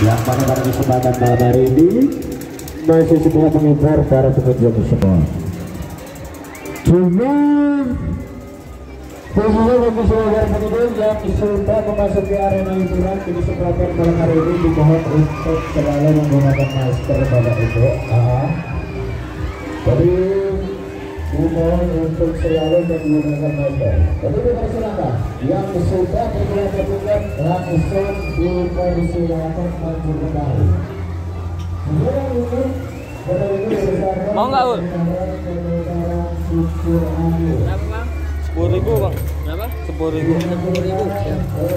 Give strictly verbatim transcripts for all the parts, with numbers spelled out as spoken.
yang mana pada kesempatan malam hari ini masih sebuah menghibur para pengunjung semua. Cuma khususnya bagi seluruh pengunjung yang sudah memasuki arena hiburan di kesempatan malam hari ini dimohon untuk selalu menggunakan masker pada itu. Ah, jadi dimohon untuk selalu menggunakan masker. Jadi dipersilakan yang sudah menggunakan tiket langsung dipersilakan maju kembali. Mau nggak, Ul? Berapa, Bang? Sepuluh ribu, Bang. Berapa? Sepuluh ribu. Sepuluh ribu. Ya.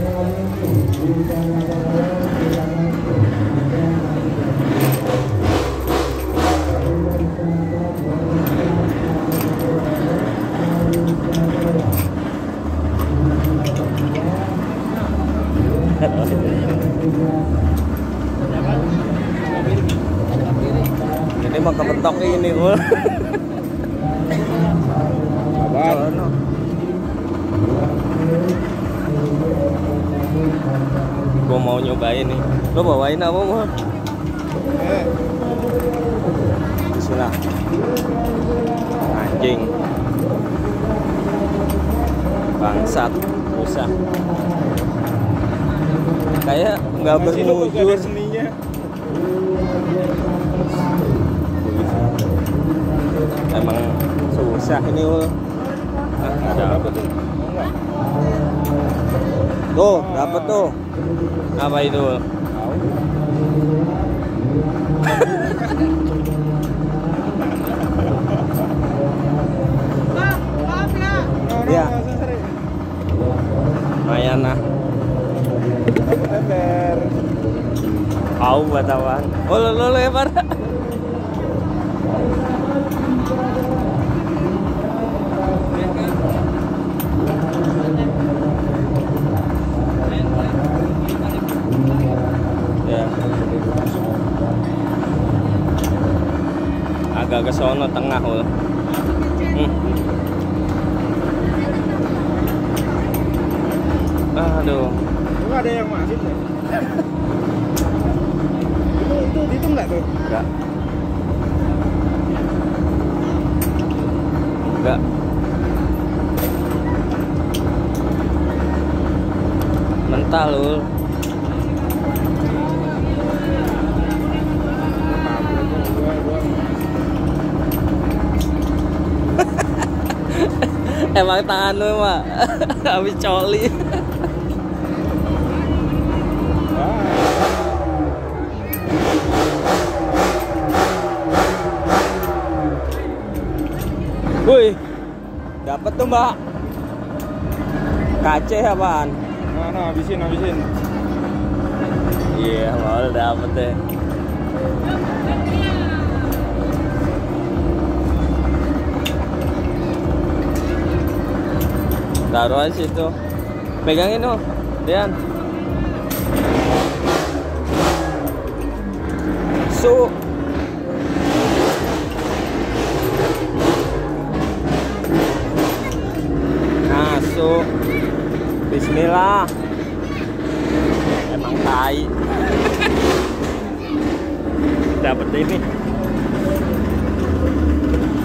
Ini mah kepentok ini, Ul. Apa? Gue mau nyobain nih. Lo bawain apa, Mau? Bismillah. Anjing. Bangsat, rusak. Kayak nggak bermujur. Emang susah ini, Ul. Nah, ada apa tuh? Tuh, dapat tuh. Apa itu, Ul? Ya. Lumayan lah. Kau batawan. Oh, lo lo lebar. Ya. Agak ke sono tengah, Ul. Hmm. Aduh. Enggak ada yang masuk ya? itu itu itu enggak tuh? Enggak. Enggak. Mental, Ul. Emang tangan lu mah habis coli. Wih, dapat tuh, Mbak. Kace apaan? Nah, nah, habisin, habisin. Iya, mau dapet deh. Taruh aja situ. Pegangin, oh, Dian. Su. Nah, su. Bismillah. Emang tai. Dapat ini.